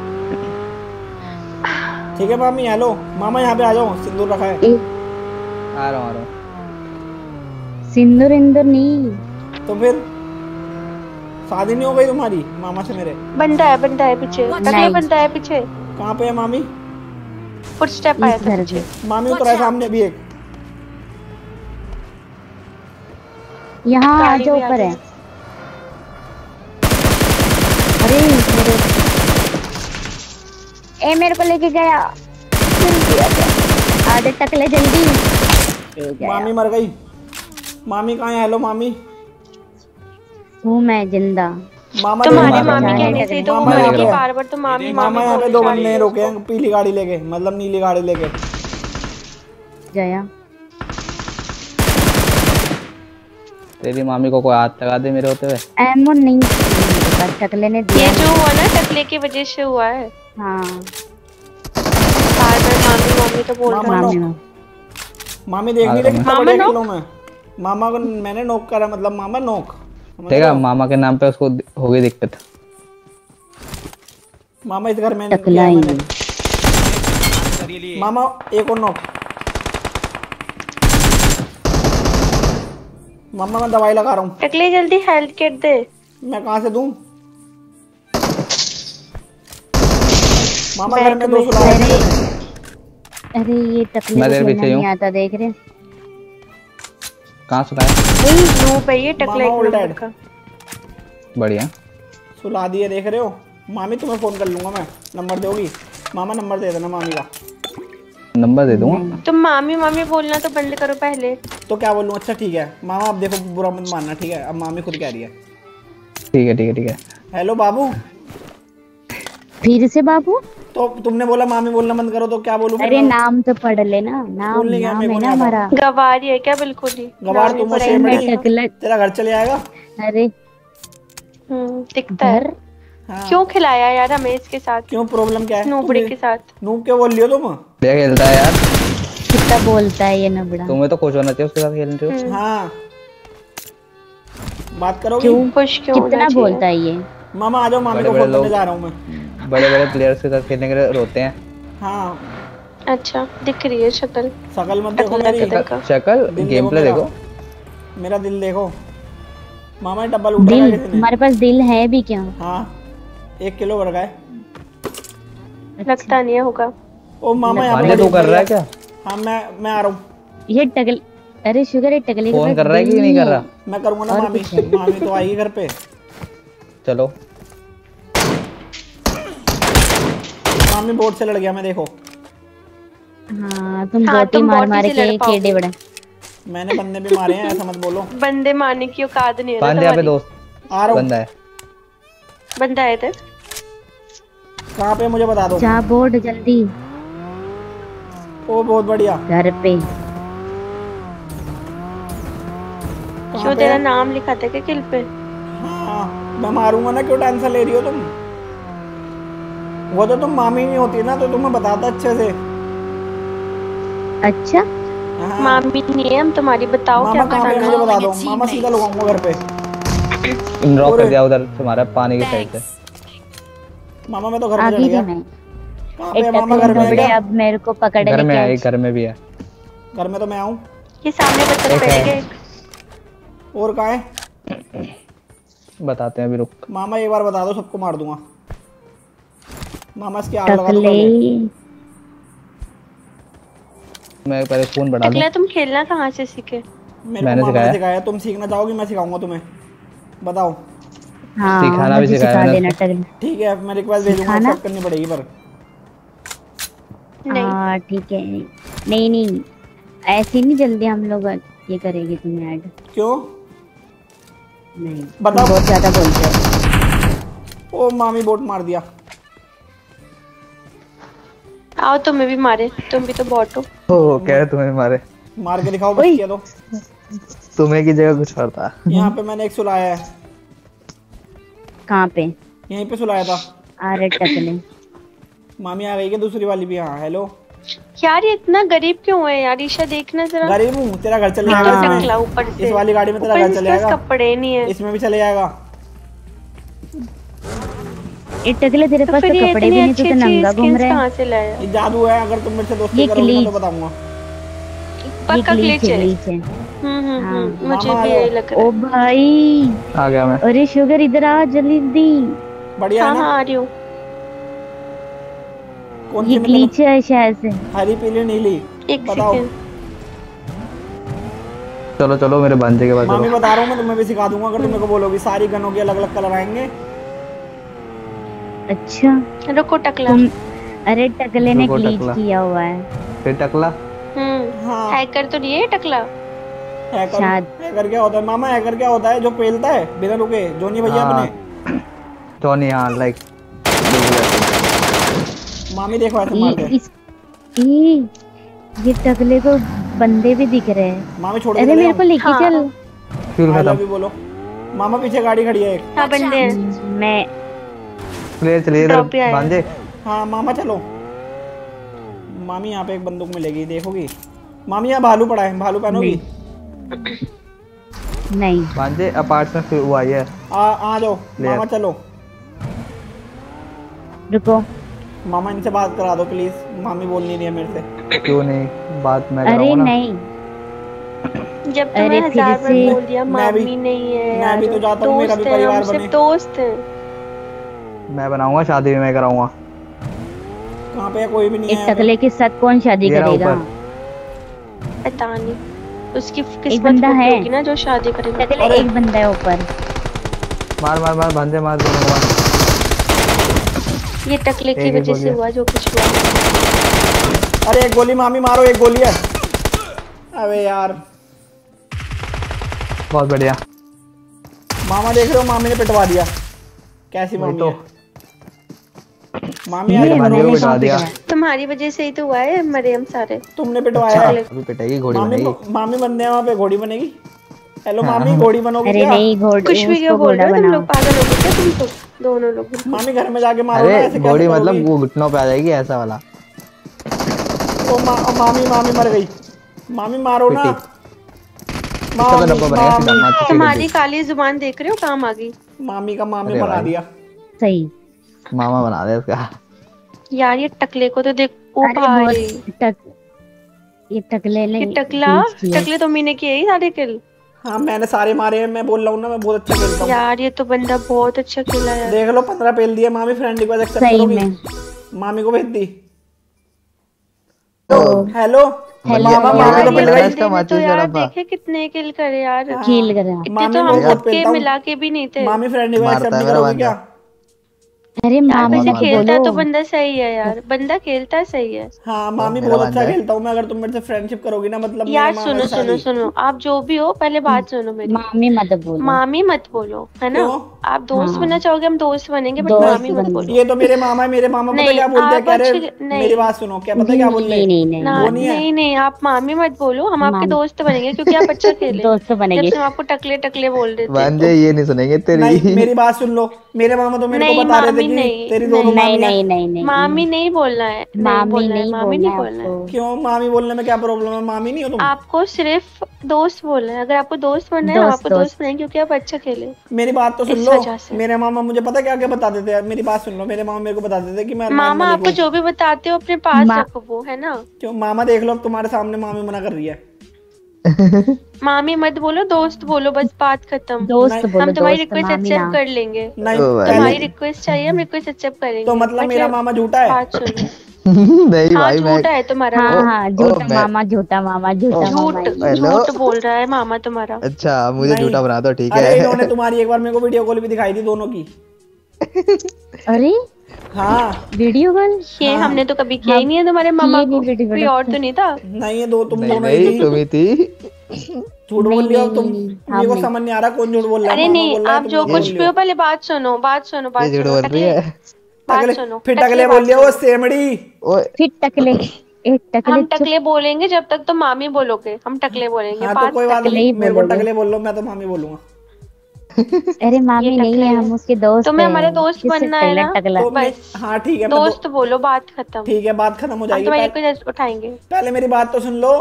हूँ। ठीक है मामी, हेलो मामा, यहाँ पे आ जाओ, सिंदूर रखा है।
ए,
आ रहा हूँ आ रहा हूँ।
सिंदूर इंदूर नहीं।
तो फिर शादी नहीं हो गई तुम्हारी मामा से मेरे?
बंदा है, बंदा है पीछे, टकले
नहीं।
बंदा है पीछे।
कहाँ पे है मामी?
फुटस्टेप आया
इस
था
घर
पीछे।
पे।
मामी उतरा है सामने भी एक।
यहाँ आ
गाड़ी
जाओ,
भी आ
ऊपर है।
गई।
अरे मेरे ए मेरे को लेके गया, जल्दी आ जा, आधे टकले जल्दी। ए गया।
मामी मर गई। मामी कहाँ है? हेलो मामी।
हूँ मैं जिंदा।
मामा
तुम्हारी
देखो,
मामी
मामा
कहने से तो वो
मामा
मर
यहाँ
गई,
पे-
बार बार तो मामी
मामा
मामी
यहाँ पे
बोल
दो
जा
बंदे
रही है
रोके
उसको।
हैं पीली गाड़ी लेके, मतलब नीली गाड़ी लेके।
जया
तेरी मामी को कोई हाथ लगा दे मेरे होते हुए।
एमो नहीं मेरे पास, टकले ने दिया
ये जो
नहीं।
हुआ ना टकले की वजह से हुआ है।
हाँ
बार बार मामी मामी तो बोल
मामा
रहा है।
नोक। मामी देख नहीं रही कितना
मामा
बढ़िया
नोक?
खेल मैं। मामा को मैंने नोक करा, मतलब मामा नोक। समझ
देखा
रहे हो?
मामा के नाम पे उसको हो गई दिक्कत।
मामा इस घर में
टकला
किया है
ही
मैंने। मामा एक और नोक। मामा मैं दवाई लगा रहा हूँ।
टकले जल्दी हेल्थ किट दे।
मैं कहाँ से दूँ? मामा घर में दो सुला
अरे
रहे हैं।
अरे ये टकले
मैं
को
तेरे
खेलना
पीछे ही
नहीं
हूँ।
आता, देख रहे।
कहाँ सुनाया?
वही नो पे ये टकले
मामा
एक
उल्टा
नंबर
है।
का।
बढ़िया।
सुला दिए, देख रहे हो? मामी तुम्हें फोन कर लूंगा मैं, नंबर दोगी? मामा नंबर दे देना मामी का।
नंबर दे दूंगा।
तुम मामी मामी बोलना तो बंद करो पहले।
तो क्या बोलूँ? अच्छा ठीक है मामा, अब देखो बुरा मत मानना, ठीक है? अब मामी खुद कह रही है।
ठीक है ठीक है ठीक है।
हेलो बाबू।
फिर से बाबू।
तो तुमने बोला मामी बोलना बंद करो, तो क्या बोलूं फिर
अरे
मैं?
नाम तो पढ़ लेना, नाम
बोलने क्या,
नाम
मेरे
है
को
ना
नहीं आता।
हमारा।
गवारी है क्या? बिल्कुल ही
गवार
नाम ही
तुम हो,
पड़ेगा।
शेमड़ी।
टकला।
तेरा घर चले आएगा।
अरे
हम्म दिखता है।
घर
हाँ।
क्यों खिलाया यार हमें इसके साथ?
क्यों, प्रॉब्लम क्या है?
नूबड़े के साथ।
नूब क्यों बोल रही हो तुम?
बढ़िया खेलता है यार।
कितना बोलता है ये नबड़ा।
तुम्हें तो खुश होना चाहिए उसके साथ खेल रहे हो।
हाँ बात करोगी?
क्यों?
खुश क्यों होना
कितना
चाहिए?
बोलता है ये।
मामा आ जाओ, मामी को
बड़े-बड़े
फोन करने
लोग-
जा रहा हूँ मैं।
बड़े बड़े प्लेयर्स के साथ खेलने के लिए रोते हैं।
हाँ
अच्छा दिख रही है शक्ल।
शकल मत देखो
टकला
मेरी,
के देखो।
शक्ल
दिल
गेम प्ले
मेरा।
देखो।
मेरा दिल देखो। मामा डब्बल उठ रहा है
दिल
किसी ने।
तुम्हारे पास दिल है भी क्यों?
हाँ एक किलो बढ़ गए।
लगता नहीं है होगा।
ओ मामा यहाँ
पानी
पे
तो कर रहा है क्या?
हाँ मैं मैं आ रहा हूँ।
ये टकल अरे शुगर, ये टकले के
फोन
पास
कर रहा है
दिल
कि नहीं कर रहा?
मैं करूँगा ना
और
मामी।
कुछ है।
मामी तो आएगी घर पे।
चलो।
मामी बोर्ड से लड़ गया मैं, देखो।
हाँ तुम
हाँ,
बोटी
तुम
मार
बोटी
मार
से लड़
के
पाओगे।
केड़े बड़े।
मैंने बंदे भी मारे हैं, ऐसा मत बोलो।
बंदे मारने की औकात नहीं है ना
पांच यहाँ पे
तुम्हारी।
दोस्त
आ रहा हूँ।
बंदा है।
बंदा है इधर।
कहाँ पे मुझे बता दो।
जा बोर्ड जल्दी।
ओ बहुत बढ़िया।
घर पे।
कहाँ
क्यों
पे
तेरा
है?
नाम लिखा था क्या किल पे?
हाँ मैं मारूंगा ना, क्यों टेंशन ले रही हो तुम? वो तो तुम मामी नहीं होती ना, तो तुम्हें बताता अच्छे से।
अच्छा
हाँ।
मामी नहीं है हम तुम्हारी, बताओ क्या
मामा कहाँ पे है
बताना
मुझे
है?
बता दो, मामा सीधा लगाऊंगा घर पे।
ड्रॉप कर
अरे।
दिया उधर तुम्हारा पानी की साइड से।
मामा मैं तो घर में
आ
चढ़
गई
गया।
थी मैं।
कहाँ पे
एक
है मामा?
टकले
घर में है
नबड़े
क्या?
अब मेरे को पकड़
घर में
लेके
है,
आए।
घर में भी है।
घर में तो मैं आऊँ।
ये सामने बच्चे
एक
बैठ
है।
गए।
और कहाँ है?
बताते हैं अभी, रुक।
मामा एक बार बता दो, सबको मार दूंगा। मामा इसकी आग लगा दो
टकले
पहले।
मैं पहले फोन बढ़ा दूं।
टकला तुम खेलना कहाँ से सीखे?
मेरे
मैंने
को मामा ने
सिखाया।
सिखाया। तुम सीखना चाहोगी? मैं सिखाऊंगा तुम्हें। बताओ।
हाँ
सिखाना भी
मुझे
सिखाया
सिखा
मैंने
देना
उसको।
टकले।
ठीक है मैं रिक्वेस्ट भेजूंगा,
सिखाना?
एक्सेप्ट करनी पड़ेगी पर।
नहीं
हाँ ठीक है। नहीं नहीं ऐसे नहीं जल्दी हम लोग ये करेंगे तुम्हें ऐड।
क्यों?
नहीं
बताओ।
तुम बहुत ज्यादा बोलते हो।
ओ मामी बोट मार दिया।
आओ तुम्हें भी मारे, तुम भी तो बॉट हो।
ओ कह रहे तुम्हें मारे।
मार के दिखाओ बच
ओए।
किया तो।
तुम्हें की जगह कुछ और था।
यहाँ पे मैंने एक सुलाया है।
कहाँ पे?
यहीं पे सुलाया था।
आ रहे टकले।
मामी आ गई क्या? दूसरी वाली भी? हाँ हेलो।
यार ये इतना गरीब क्यों है यार? ईशा देखना जरा।
गरीब हूँ, तेरा घर चले
हाँ।
जाएगा
टकला
इसमें।
ऊपर से।
इस वाली गाड़ी में तेरा
ऊपर
घर
से
चले
इसके पास
जाएगा।
कपड़े नहीं है।
इसमें भी चले जाएगा।
ये टकले तेरे
तो
पास तो
फिर ये
कपड़े
इतनी
भी नहीं, तू
अच्छी
तो नंगा
अच्छी
घूम
स्किन्स
रहा है।
कहाँ से लाया?
ये जादू है, अगर तुम मेरे से दोस्ती
ये
करोगी मैं तो
glitch।
बताऊंगा।
पक्का
ये
ग्लिच
glitch है,
है।
glitch है।
हम्म हम्म
हाँ।
हम्म मुझे
मामा
भी
आया।
यही लग रहा
ओ भाई
आ गया मैं।
अरे शुगर इधर आ जल्दी।
बढ़िया
है।
है
हाँ हाँ
ना?
आ रही हूँ।
कौन सी
ये
निकल?
ग्लीच है शायद से।
हरी पीली नीली
एक
बताओ।
सेकेंड।
चलो चलो मेरे भांजे के पास
मामी
चलो।
बता रहा हूँ मैं तुम्हें भी सिखा दूंगा अगर तुम मेरे को बोलोगी। सारी गनों के अलग अलग कलर आएंगे।
अच्छा
रुको टकला।
तुम, अरे टकले ने
रुको,
ग्लीच
टकला।
किया हुआ है।
फिर टकला
हम्म
हाँ।
हैकर तो नहीं है टकला।
हैकर
शायद।
हैकर क्या होता है मामा? हैकर क्या होता है? जो पेलता है बिना रुके, जोनी भैया
हाँ।
अपने।
टोनी हाँ लाइक
मामी देखो ऐसे
ये
मारते हैं।
इस ये ये टकले को बंदे भी दिख रहे हैं।
मामी छोड़ के
अरे
चले
मेरे को लेके
हाँ।
चल।
फ्यूल
आई लव
खत्म।
यू बोलो। मामा पीछे गाड़ी खड़ी है एक।
हाँ बंदे हैं।
मैं
प्लेयर चलिए इधर
ड्रॉप पे आया।
भांजे।
हाँ मामा चलो। मामी यहाँ पे एक बंदूक मिलेगी, देखोगी? मामी यहाँ भालू पड़ा है, भालू पहनोगी?
नहीं।
भांजे अपार्टमेंट में हुआ है।
आ आ जाओ मामा चलो।
रुको।
मामा इनसे बात करा दो प्लीज, मामी बोल नहीं रही है मेरे से।
क्यों नहीं बात मैं
अरे
कराऊंगा ना।
नहीं।
जब
अरे
तुमने
फिर
हजार बार
से-
बोल दिया
मैं भी-
मामी नहीं है
मैं
यार।
भी तो चाहता हूँ मेरा भी
दोस्त हैं,
परिवार
हम सिर्फ
बने।
दोस्त हैं।
मैं बनाऊंगा शादी भी मैं कराऊंगा।
कहाँ पे है? कोई भी नहीं
एक
है।
टकले के साथ कौन शादी
ये रहा
करेगा?
ऊपर।
पता नहीं उसकी किस्मत
बंदा
होती
है।
होगी ना जो शादी करेगा।
टकले
अरे।
एक बंदा है ऊपर।
मार मार मार भांजे मार दोनों को मार।
ये टकले की
एक एक
वजह से
गोली।
हुआ जो कुछ हुआ।
अरे एक गोली मामी मारो, एक गोली है। अबे यार
बहुत बढ़िया।
मामा देख रहे हो, मामी ने पिटवा दिया। कैसी
वही
मामी
तो।
है? मामी
ये
आगे
भांजे
बढ़ो।
को
मैंने
बिठा
कहाँ
दिया।
पिटाया?
तुम्हारी वजह से ही तो हुआ है मरियम सारे।
तुमने पिटवाया है।
अभी पिटाई घोड़ी
मामी
बनेगी।
मामी बनने हैं वहाँ पे, घोड़ी बनेगी। हेलो
हाँ।
मामी, घोड़ी बनोगे
अरे
क्या?
नहीं, घोड़
कुछ भी क्या
उसको
बोल
घोड़ा
रहे हो तुम
बनाओ।
लोग? पागल हो गए क्या तुम तो दोनों लोग?
मामी घर में जाके मारो ना,
अरे
ऐसे कैसे
घोड़ी
करोगी?
मतलब वो घुटनों पे आ जाएगी ऐसा वाला।
ओ, मा, ओ मामी मामी मर गई। मामी मारो ना।
इसका तो डब्बा बनेगा सीधा
मामी,
मार के
तुम्हारी
सीधे
काली जुबान देख रहे हो काम आ गई।
मामी का मामी
अरे
बना
भाई।
दिया।
सही।
दे। मामा बना दे इसका।
यार ये टकले को तो देख। ओ
अरे
भाई
बहुत टक ये टकले ने
ये टकला
glitch किया।
टकले तो मीने किए ही सारे किल।
हाँ मैंने सारे मारे हैं, मैं बोल रहा हूँ ना, मैं बहुत अच्छा खेलता हूँ।
यार ये तो बंदा बहुत अच्छा खेला यार।
देख लो पंद्रह पेल दिए। मामी फ्रेंड रिक्वेस्ट एक्सेप्ट
सही
करोगी?
में।
मामी को भेज दी।
तो
हेलो
हेलो,
मामा,
हेलो,
मामी तो
हेलो।
मिल
ये
गई।
इसका
बंदे ने तो
माचिस का
यार
डब्बा।
देखे कितने किल करे यार।
खेल कर रहा।
इतने
मामी
तो
मैं
हम
बहुत
खुद के
पेलता हूँ।
मिला के भी नहीं थे।
मामी फ्रेंड रिक्वेस्ट
मारता
एक्सेप्ट
है
नहीं
मेरा
करोगी क्या?
अरे
यार
मामी
बंदा
मत
खेलता है तो
बोलो।
बंदा सही है यार। बंदा खेलता है सही है।
हाँ मामी
मेरा
बहुत अच्छा
बंदा है।
खेलता हूँ मैं। अगर तुम मेरे से फ्रेंडशिप करोगी ना, मतलब मेरे
यार
मामा
सुनो
की
सुनो
शादी।
सुनो, आप जो भी हो पहले बात सुनो मेरी।
मामी मत बोलो।
मामी मत बोलो है ना।
क्यों?
आप दोस्त
हाँ।
बनना चाहोगे हम दोस्त बनेंगे, बट
दोस्त
मामी मत
बनो।
बोलो।
ये तो मेरे मामा है। मेरे मामा पता
नहीं,
क्या बोलते हैं?
आप
कह रहे
अच्छे- नहीं।
मेरी बात सुनो, क्या पता क्या बोल रहे?
नहीं नहीं नहीं
ना
वो नहीं है।
नहीं नहीं आप मामी मत बोलो, हम आपके
मामी।
दोस्त बनेंगे क्योंकि आप अच्छा खेले।
दोस्त
जब
बनेंगे।
से हम आपको टकले टकले बोल रहे थे।
भांजे ये नहीं सुनेंगे
नहीं
तेरी।
मेरी बात सुन लो। मेरे मामा तो मेरे को
नहीं,
बता रहे थे
मामी
कि
नहीं,
तेरी
नहीं,
दोनों
नहीं
मामी
नहीं
है।
नहीं नहीं
मामी नहीं बोलना है, नहीं
मामी
बोलना है,
नहीं
मामी नहीं
बोलना
बोलना है।
आपको।
क्यों? मामी बोलने में क्या प्रॉब्लम है? मामी नहीं हो तुम?
आपको सिर्फ दोस्त बोलना है। अगर आपको दोस्त बनना है हम
दोस्त,
आपको
दोस्त।
दोस्त बनाएंगे क्योंकि आप अच्छा खेले।
मेरी बात तो सुन
इस
लो।
वजह से।
मेरे मामा मुझे पता क्या क्या बताते थे। मेरी बात सुन लो। मेरे मामा मेरे को बताते थे कि मैं अरमान
मामा
मलिक
आपको
हूँ।
जो भी बताते हो अपने पास
मा-
रखो वो है ना।
क्यों? मामा देख लो, अब तुम्हारे सामने मामी मना कर रही है।
मामी मत बोलो, दोस्त बोलो, बस बात खत्म।
दोस्त
नहीं,
बोलो।
हम तुम्हारी
दोस्त
रिक्वेस्ट
मामी
एक्सेप्ट
ना।
कर लेंगे।
नहीं
ओ भाई।
तुम्हारी
पहले
रिक्वेस्ट चाहिए हम रिक्वेस्ट एक्सेप्ट करेंगे।
तो मतलब
बट
मेरा
ये
मामा झूठा है?
बात सुनो।
नहीं
हाँ
भाई मैं
झूठा है तुम्हारा
हाँ
मामा।
हाँ झूठा
मैं-
मामा, झूठा मामा, झूठा
झूठ
मामा।
हेलो।
झूठ बोल रहा है मामा तुम्हारा।
अच्छा मुझे
नहीं।
झूठा बना दो ठीक
अरे इन्होंने
है।
तुम्हारी एक बार मेरे को वीडियो कॉल भी दिखाई थी दोनों की।
अरे
हाँ
वीडियो कॉल
ये
हाँ।
हमने तो कभी किया ही नहीं है तुम्हारे मामा
किए नहीं
को।
वीडियो
कोई
कॉल।
और तो नहीं था।
नहीं ये दो तुम
नहीं
दोनों ही
नहीं
थी।
तुम ही थी।
झूठ बोल
नहीं,
लिया
नहीं,
तुम।
नहीं, नहीं,
मेरे को
हम
समझ नहीं आ रहा कौन झूठ बोल रहा है।
अरे
मामा
नहीं
बोल रहा है,
आप
तुम
जो
लोग
कुछ
बोल
भी
रहे
हो
हो।
पहले बात सुनो, बात सुनो, बात
ये झूठ
सुनो।
बोल रही
टकले
है।
बात
टकले
सुनो।
फिर
टकले
टकले
बात
बोल लिया वो
सुनो।
सेमड़ी।
ओए
फिर टकले एक टकले
हम
चुप।
टकले बोलेंगे जब तक तो मामी बोलोगे, हम टकले बोलेंगे।
हाँ तो
बात
कोई बात
टकले
नहीं,
ही
मेरे को
बोलोगे।
टकले बोल लो, मैं तो मामी बोलूंगा।
अरे मामी नहीं
टकले
है,
है।
हम उसके दोस्त
तुम्हें
हैं।
हमारा दोस्त
किससे
बनना है
टकला
ना?
टकला।
तो मैं-
बस
हाँ ठीक है मैं
दोस्त
दो-
बोलो, बात खत्म।
ठीक है बात खत्म हो
हम
जाएगी।
तुम्हारी
पहले,
रिक्वेस्ट उठाएंगे।
पहले मेरी बात तो सुन लो।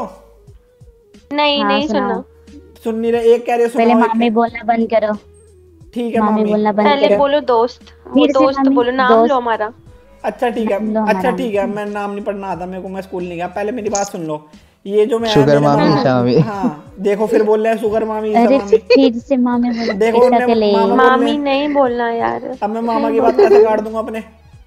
नहीं
हाँ,
नहीं
सुनाओ।
सुनना।
सुन नहीं रहे? एक कह रहे हो
पहले
सुनाओ, एक
मामी
कह-
बोलना बंद करो।
ठीक है
मामी
मामी।
बोलना बंद
पहले
करो।
बोलो दोस्त। वो
फिर से
दोस्त
मामी,
बोलो, नाम
दोस्त।
लो हमारा।
अच्छा ठीक है,
नाम लो
अच्छा
हमारा।
ठीक है। मैं नाम नहीं पढ़ना आता मेरे को, मैं स्कूल नहीं गया। पहले मेरी बात सुन लो। ये जो मैं
शुगर
मेरे
मामी,
मामा-
ईशा मामी।
हाँ देखो फिर बोल रहे हैं शुगर मामी, ईशा
अरे
मामी।
फिर से मामी बोलो।
देखो उनने
टकले।
मामा-
मामी
बोलने-
नहीं बोलना यार।
अब मैं मामा की बात कैसे काट दूंगा अपने?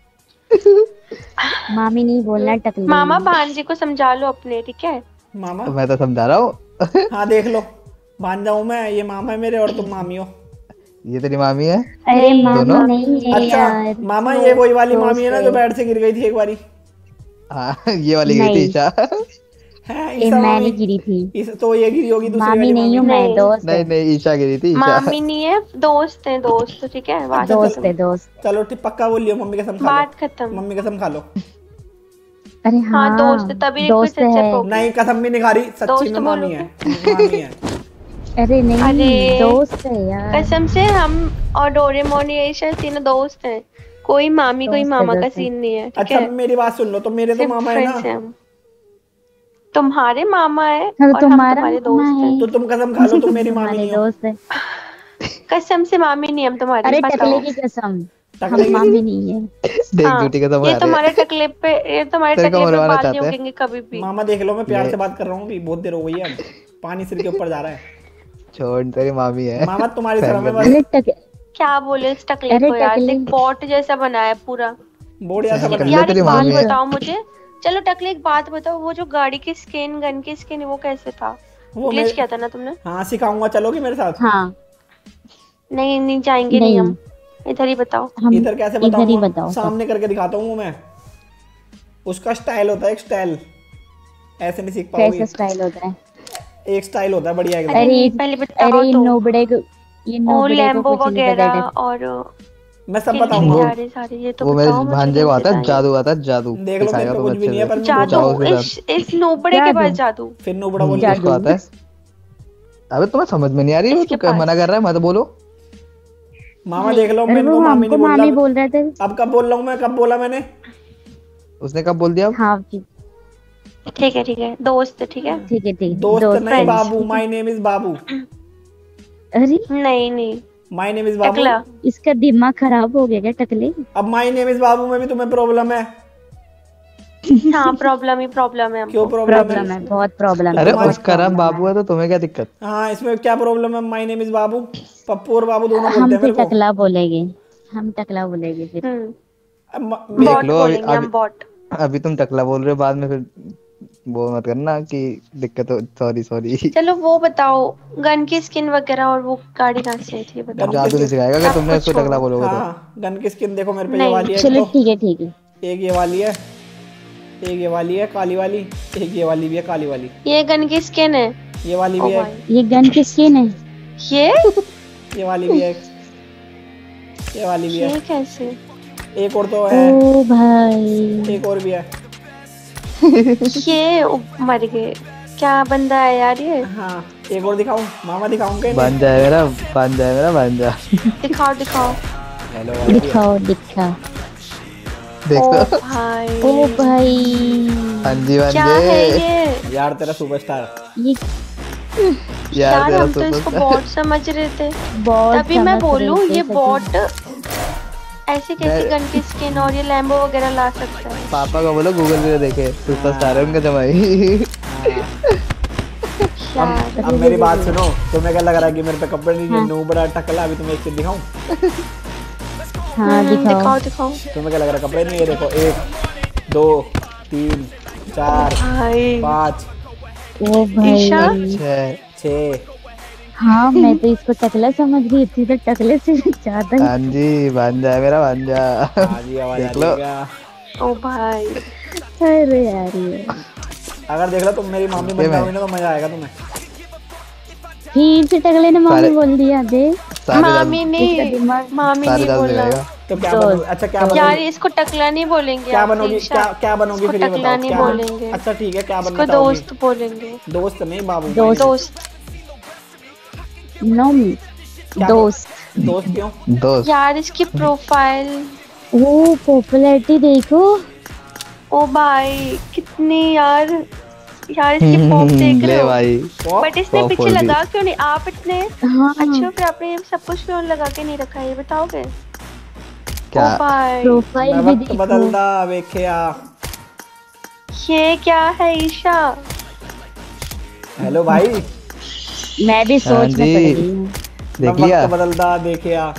मामी नहीं बोलना, टकले।
मामा भांजे को समझा लो अपने, ठीक है?
मामा
मैं तो समझा रहा हूँ।
हाँ देख लो। भांजा हूँ मैं, ये मामा है मेरे और तुम मामी हो।
ये तेरी मामी है?
अरे मामा
दोनों?
नहीं है
अच्छा
यार।
मामा ये वही वाली मामी है ना जो बेड से गिर गई थी एक बारी?
हाँ ये वाली गई थी
नहीं।
ईशा।
है
ये
ईसा
मैं
मामी?
नहीं गिरी थी।
इस तो ये गिरी होगी दूसरी
मामी
वाली
नहीं हूँ
मामी।
मैं,
नहीं।
दोस्त
नहीं
है।
नहीं ईशा गिरी थी ईशा।
मामी नहीं है, दोस्त है, दोस्त ठीक है, बात
दोस्त
खत्म।
है दोस्त।
चलो ठीक पक्का बोल लियो, मम्मी कसम खा
बात
लो,
खत्म।
मम्मी कसम खा लो।
अरे
हाँ
हाँ
दोस्त है, तभी
दोस्त
रिक्वेस्ट
है।
एक्सेप्ट
नहीं कसम भी नहीं खा रही, सच्ची
दोस्त
में मामी है, मामी है।
अरे नहीं
अरे।
दोस्त है यार।
कसम से हम और डोरेमोन ये शायद तीनों दोस्त हैं, कोई मामी कोई
दोस्त है,
मामा का
दोस्त है।
सीन नहीं है, ठीक
अच्छा
है?
मेरी बात सुन लो, तो मेरे तो
सिर्फ
मामा है ना,
फ्रेंड्स हैं हम। तुम्हारे मामा है
हाँ,
और हम
तुम्हारा
तुम्हारे
मामा
दोस्त
है।
हैं।
तो तुम कसम खा लो तुम मेरी मामी
हमारे
नहीं हो।
दोस्त है।
कसम से मामी नहीं हम तुम्हारी,
अरे
बताओ।
टकले की कसम,
टकले
हम
की-
मामी नहीं है।
देख
हाँ,
झूठी कसम
ये
खा रहे
तुम्हारे
हैं।
टकले पे ये तुम्हारे
तेरे को
टकले पे
मरवाना
बाल नहीं
चाहते हैं।
उगेंगे कभी भी।
मामा देख लो मैं प्यार
ले।
से बात कर रहा हूँ अभी, बहुत देर हो गई है, अब पानी सिर के ऊपर जा रहा है।
छोड़ तेरी मामी है।
मामा तुम्हारी
फैन
शर्म है
कर
बस।
अरे टक
क्या बोले इस टकले
अरे
को यार,
टकले।
देख बॉट जैसा बनाया है पूरा।
बोर्ड ऐसा बना
टकले
यार
तेरी
एक बात
मामी है।
बताओ मुझे, चलो टकले एक बात बताओ, वो जो गाड़ी की स्किन, गन की स्किन, वो कैसे था?
वो
ग्लिच
मेरे-
किया था ना तुमने?
हाँ सिखाऊंगा, चलोगे मेरे साथ?
हाँ
नहीं नहीं जाएंगे नहीं,
नहीं।
हम इधर ही बताओ।
हम
इधर कैसे
इधर ही
बताऊंगा?
बताओ सब।
सामने करके दिखाता हूँ मैं, उसका स्टाइल होता है एक स्टाइल, ऐसे नहीं सीख पाओगे।
कैसा स्टाइल होता है?
एक स्टाइल होता है बढ़िया एकदम।
अरे
पहले बताओ
अरे इन
तो।
नोबड़े को, ये
और
नोबड़े को
लैम्बो
कुछ नहीं पता
वगैरह
है।
और
मैं सब
किल
बताऊंगा।
सारे सारे ये तो
वो मेरे
बताओ मुझे,
भांजे को आता है
कैसे
जादू, आता है जादू।
देख लो मेरे
सिखाएगा
पे
तुम्हें
कुछ भी नहीं है, पर
अच्छे
मैं
से। जाओ
जादू
उसके
इस इस नोबड़े के
जादू।
पास जादू।
फिर नुबड़ा बोल
उसको आता है। अबे तुम्हें समझ में नहीं आ रही है,
इसके
तू क्या
पास।
मना कर रहा है? मत बोलो।
मामा देख लो,
अरे
मैं
वो
इनको मामी
हमको
नहीं बोल
मामी
रहा।
बोल रहे थे।
अब कब बोल रहा हूँ मैं, कब बोला मैंने?
उसने कब बोल दिया?
हाँ जी,
ठीक है ठीक है, दोस्त है, ठीक है।
ठीक है ठीक है।
दोस्त नहीं
friends।
Babu, my name is Babu,
अरे
नहीं नहीं
माय नेम इज बाबू।
टकला।
इसका दिमाग खराब हो गया क्या टकले?
अब माय नेम इज बाबू में भी तुम्हें प्रॉब्लम है?
हाँ प्रॉब्लम ही प्रॉब्लम है
क्यों
हमको।
प्रॉब्लम
प्रॉब्लम
है?
है, बहुत प्रॉब्लम है।
अरे
बहुत
उसका नाम
problem
बाबू है तो तुम्हें क्या दिक्कत?
हाँ इसमें क्या प्रॉब्लम है? My name is Babu, Pappu और बाबू दोनों
है। हम
बोलते हैं
फिर
मेरे को।
टकला बोलेंगे, हम टकला बोलेंगे फिर।
हम्म
अब म- मेरे-
बॉट
लो, अभी-
बोलेंगे हम,
अभी-
बॉट।
अभी तुम टकला बोल रहे हो, बाद में फिर वो मत करना कि दिक्कत हो। Sorry sorry.
चलो वो बताओ, गन की स्किन वगैरह और वो गाड़ी कहाँ से आई थी, ये बताओ।
गन
जादू नहीं सिखाएगा अगर
आप
तुमने उसको
पूछो।
टकला बोलोगे तो।
हाँ गन की स्किन देखो मेरे पे, ये
नहीं।
वाली है एक
चलो
तो,
ठीक है ठीक है।
एक ये वाली है, एक ये वाली है काली वाली, एक ये वाली भी है काली वाली,
ये गन की स्किन है।
ये वाली
ओ
भी है,
भाई,
ये गन की स्किन है।
ये
ये वाली भी है, ये वाली भी
ये
है,
कैसे?
एक और तो है,
ओ भाई
एक और भी है।
ये ओ, मर गए। क्या बंदा है यार ये?
हाँ एक और दिखाऊं मामा, दिखाऊं क्या?
बन जाए मेरा, बन जाए मेरा, बन जा।
दिखाओ दिखाओ।
हेलो वाली भी है।
दिखाओ दिखा।
देख
ओ
तो।
भाई,
ओ भाई
हाँ जी बन
क्या है
जाए
ये?
यार तेरा सुपरस्टार।
ये
यार
यार
तेरा
हम तो इसको
सुपर
बॉट समझ रहे थे,
बहुत
तभी मैं
समझ
बोलूं
रहे थे
ये
सच्ची।
बॉट ऐसे कैसे
मैं-
गन की स्किन और ये लैम्बो वगैरह ला सकता है?
पापा को बोलो गूगल पे देखे, सुपरस्टार है उनका जमाई।
यार
अब मेरी बात सुनो, तुम्हें क्या लग रहा है कि मेरे पे कपड़े नहीं है?
हाँ।
नूबड़ा टकला, अभी तुम्हें एक चीज दिखाऊं?
हाँ
हम्म,
दिखाओ।
दिखाओ दिखाओ।
तुम्हें क्या लग रहा है कपड़े नहीं है? देखो एक दो तीन चार
भाई
पाँच
ओ भाई
ईशा?
छह।
छः।
हाँ मैं तो इसको टकला समझ गई थी, तो टकले से भी ज्यादा ही।
हाँ जी बन जाए मेरा, बन जा।
हाँ जी आवाज आ
देख लो।
रही है।
ओ भाई,
अरे यार ये
अगर देख लो तुम मेरी मामी बन
ये मैं-
जाओगी ना तो मजा आएगा तुम्हें।
फिर से टकले ने मामी
सारे-
बोल दिया दे।
सारे
मामी
जादू-
नहीं,
इसका दिमाग
मामी
सारे
नहीं
जादू
बोला
दिखाएगा।
तो क्या
दोस्त,
बनोगी? अच्छा क्या
दोस्त।
यार
बनोगी?
इसको टकला नहीं बोलेंगे,
क्या
आप,
बनोगी?
ईशा।
क्या क्या बनोगी
इसको
फिर ये
टकला
बताओ?
नहीं
क्या बन-
बोलेंगे।
अच्छा ठीक है, क्या बनना
इसको
चाहोगी?
दोस्त बोलेंगे।
दोस्त नहीं बाबू,
दोस्त।
दोस्त।
नो
क्या-
दोस्त।
दोस्त क्यों?
दोस्त।
यार इसकी प्रोफाइल,
ओ पॉपुलैरिटी देखो।
ओ भाई कितनी यार, यार इसकी पॉप देख रहे
ले
हो?
भाई।
बट इसने
पॉप
पीछे
बोल दी।
लगा क्यों नहीं? आप इतने
हाँ
अच्छे हो, फिर आपने ये सब कुछ क्यों लगा के नहीं रखा है, ये बताओगे?
क्या?
ओ भाई,
प्रोफाइल
मैं
भी
वक्त
देखो।
बदलदा वेख्या।
ये क्या है ईशा?
हेलो भाई,
मैं भी
हाँ
सोच में
जी।
पड़ गई हूँ।
मैं
देख लिया।
वक्त बदलदा देखिया।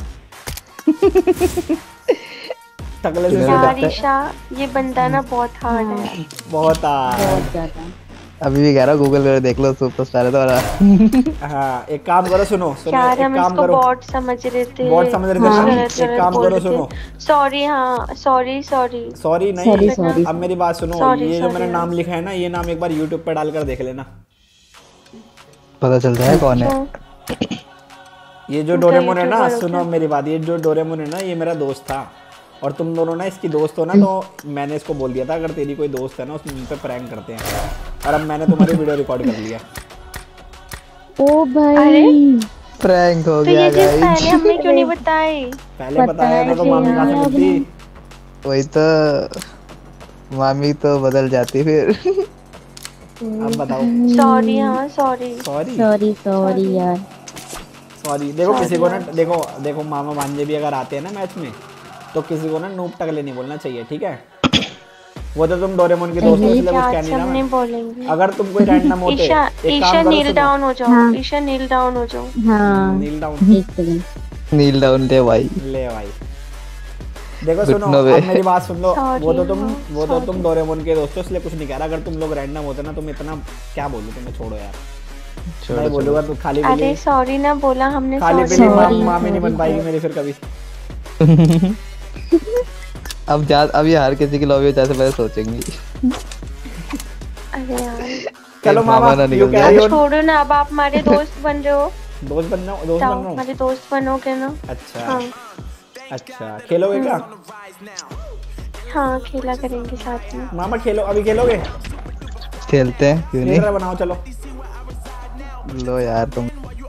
टकले से
किधर
सीधा।
यार ईशा, ये बंदा ना बहुत हार्ड है।
बहुत आ
बहुत ज्यादा।
अभी भी कह रहा हूँ गूगल पे देख लो सुपरस्टार है तुम्हारा।
हाँ एक काम करो, सुनो सुनो
यार
एक
हम
काम
इसको
करो,
बॉट समझ रहे थे,
बॉट समझ रहे थे
हाँ।
ना?
गलत
एक
गलत
काम
बोल
करो,
रहे थे।
सुनो
सॉरी, हाँ सॉरी सॉरी
सॉरी नहीं,
सॉरी सॉरी
अब मेरी बात सुनो,
Sorry,
ये जो
sorry,
मैंने
हाँ।
नाम लिखा है ना, ये नाम एक बार यूट्यूब पे डालकर देख लेना,
पता चलता है कौन है।
क्यों?
ये जो
उनका
डोरेमोन है ना,
यूट्यूबर हो
सुनो
क्या?
मेरी बात, ये जो डोरेमोन है ना, ये मेरा दोस्त था और तुम दोनों ना इसकी दोस्त हो ना, तो मैंने इसको बोल दिया था अगर तेरी कोई दोस्त है ना उसमें उन पे प्रैंक करते हैं, और अब मैंने तुम्हारी वीडियो रिकॉर्ड कर लिया।
ओ भाई
अरे?
प्रैंक हो
तो
गया
ये चीज
गाइस।
पहले हमें क्यों नहीं बताई?
पहले बताया था तो मामी कहाँ से मिलती?
वही तो, मामी तो बदल जाती फिर।
अब बताओ।
सॉरी, हाँ सॉरी
सॉरी
सॉरी सॉरी यार।
सॉरी देखो
Sorry
किसी को ना,
यार।
देखो देखो मामा भांजे भी अगर आते हैं ना मैच में, तो किसी को ना नूब टकले नहीं बोलना चाहिए, ठीक है? वो तो तुम डोरेमोन के दोस्त हो इसलिए कुछ
क्या
कह
अच्छा
नहीं
हम
ना
नहीं
मैं।
बोलेंगे।
अगर तुम कोई रैंडम होते,
ईशा
एक
ईशा
काम करो,
नील
सुनो,
डाउन हो जाओ,
हाँ।
ईशा नील डाउन हो जाओ।
हाँ
नील डाउन
एक सेकंड।
नील डाउन ले भाई।
ले भाई, देखो सुनो
घुटनों पे।
अब मेरी बात सुन लो,
Sorry,
वो तो तुम
हाँ,
वो तो
sorry।
तुम डोरेमोन के दोस्त हो इसलिए कुछ नहीं कह रहा, अगर तुम लोग रैंडम होते ना, तुम इतना क्या बोलूं तुम्हें, छोड़ो यार,
छोड़ो,
मैं बोलूंगा तो खाली
अरे
पीली
सॉरी ना बोला हमने,
खाली
सॉरी
पीली
sorry,
माम- मामी नहीं बन
sorry,
पाएगी
sorry।
मेरी फिर कभी।
अब जा, अब ये हर किसी की लॉबी में जैसे पहले सोचेंगी।
अरे यार
चलो
एक मामा
मामा
ना
यू
निकल
कैरी
अब
ऑन।
छोड़ो ना, अब आप हमारे दोस्त बन रहे हो,
दोस्त बनना, दोस्त
जाओ
बनना हूँ।
हमारे दोस्त बनोगे ना।
अच्छा
हाँ
अच्छा, खेलोगे क्या?
हाँ खेला करेंगे साथ में।
मामा खेलो, अभी खेलोगे?
खेलते हैं क्यों
लीडर
नहीं।
बनाओ चलो।
लो यार तुम।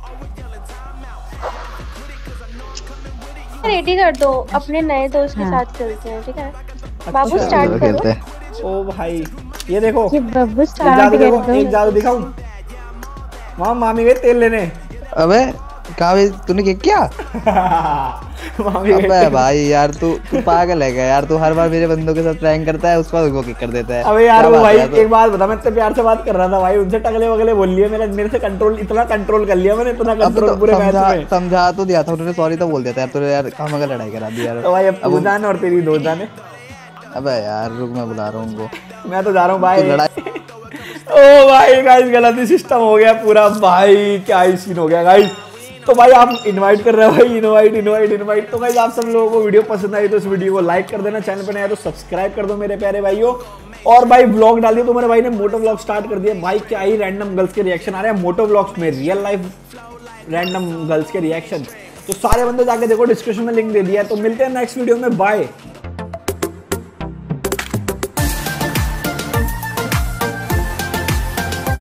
रेडी कर दो, अपने नए दोस्त के
हाँ।
साथ चलते हैं, ठीक है? बाबू
अच्छा,
स्टार्ट
चलो
करो।
खेलते हैं।
ओ भाई ये देखो,
ये बब्बू
एक
स्टार्ट
जादू
कर
देखो,
दो।
एक जादू दिखाऊं? मामा मामी गए तेल लेने।
अबे कहाँ भी तूने क्या किया?
मामी गए
अबे
तेल-
भाई यार तू तू पागल है क्या यार, तू हर बार मेरे बंदों के साथ प्रैंक करता है, उसके बाद वो किक कर देता है।
अबे यार
क्या
वो
बात
भाई
है यार,
एक बात बता, मैं इतने प्यार से बात कर रहा था भाई, उनसे टगले वगले बोल लिए, मेरा मेरे से कंट्रोल, इतना कंट्रोल कर लिया मैंने, इतना
अब तो
कंट्रोल पूरे मैच
समझा
में।
समझा तो दिया था उन्होंने, सॉरी तो बोल दिया था यार, तूने यार कहाँ मगर लड़ाई करा दी यार।
तो भाई अब
अब
तू
वो-
जान और तेरी दोस्त जाने,
अबे यार रुक, मैं बुला रहा हूँ उनको।
मैं तो जा रहा हूँ भाई।
तू लड़ाई
ओ भाई गाइस गलत ही सिस्टम हो गया पूरा भाई, क्या ही सीन हो गया गाइस। तो भाई आप इनवाइट कर रहे हो भाई, इनवाइट इनवाइट इनवाइट। तो गाइस आप सब लोगों को वीडियो पसंद आई तो इस वीडियो को लाइक कर देना, चैनल पर नया तो सब्सक्राइब कर दो मेरे प्यारे भाइयों, और भाई ब्लॉग डाल दिया, तो मेरे भाई ने मोटो ब्लॉग स्टार्ट कर दिया भाई, क्या ही रैंडम गर्ल्स के रिएक्शन आ रहे हैं मोटो ब्लॉग्स में, रियल लाइफ रैंडम गर्ल्स के रिएक्शन। तो सारे बंदे जाके देखो, डिस्क्रिप्शन में लिंक दे दिया है। तो मिलते हैं नेक्स्ट वीडियो में, बाय।